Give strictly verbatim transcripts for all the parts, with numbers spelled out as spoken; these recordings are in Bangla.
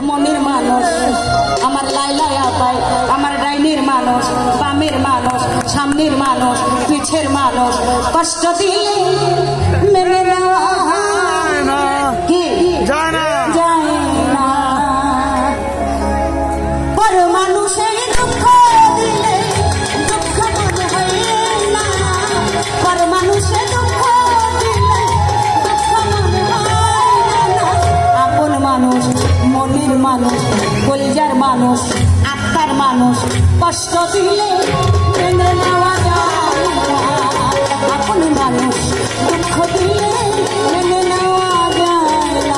মনির মানুষ আমার লাইলা আপাই আমার ডাইনির মানুষ বামের মানুষ সামনের মানুষ পিছের মানুষ কষ্ট দিলে মেনে নেওয়া কি যায় না পর মানুষের দুঃখ দিলে দুঃখ মনে হয় না পর মানুষের দুঃখ দিলে দুঃখ মনে হয় না আপন মানুষ মনের মানুষ কলিজার মানুষ আত্মার মানুষ কষ্ট দিলে মেনে নেওয়া যায় না আপন মানুষ দুঃখ দিলে মেনে নেওয়া যায় না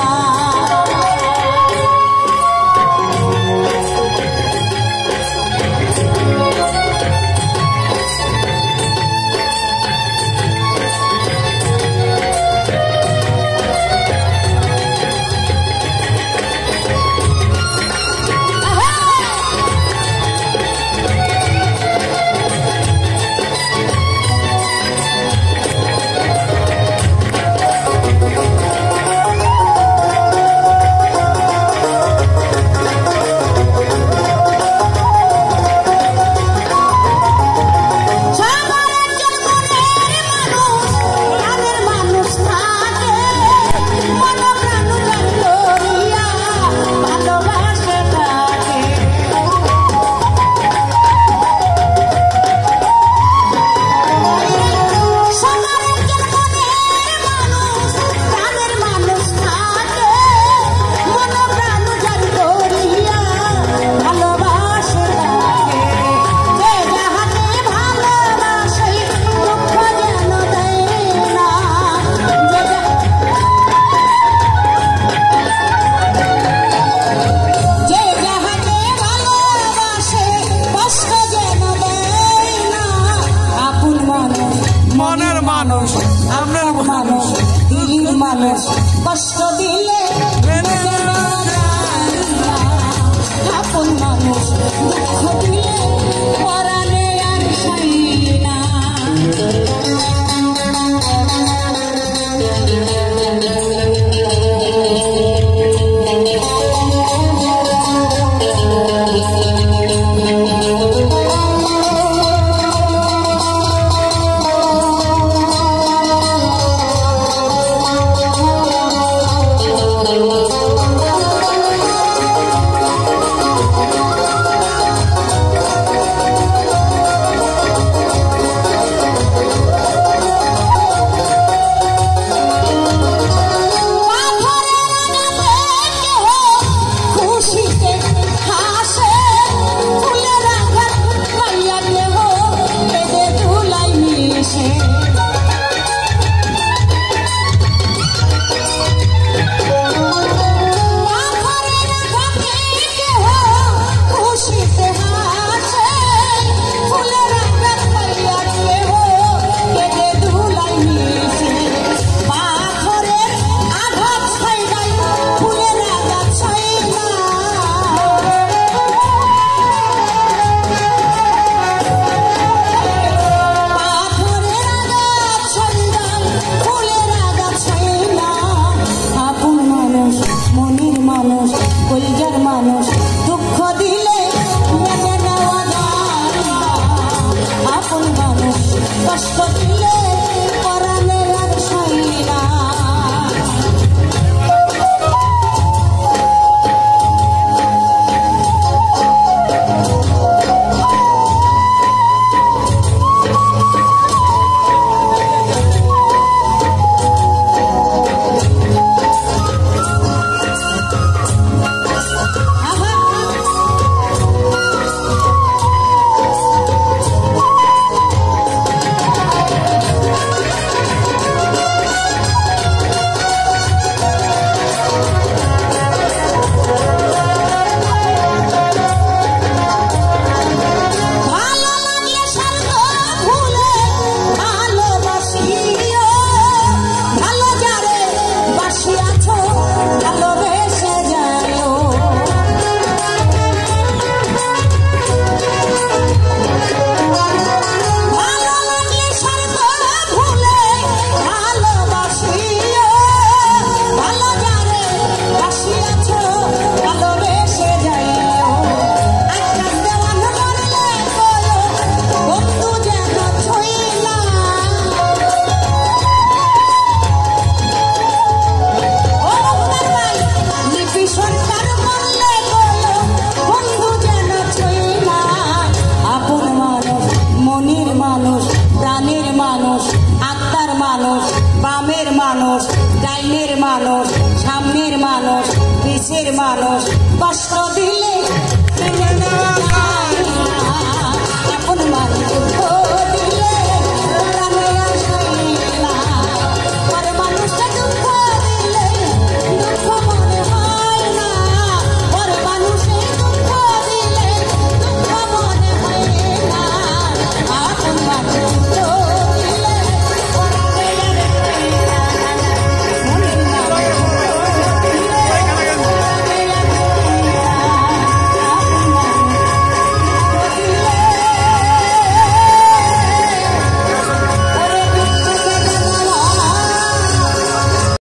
মানুষ কষ্ট দিলে মেনে নেওয়া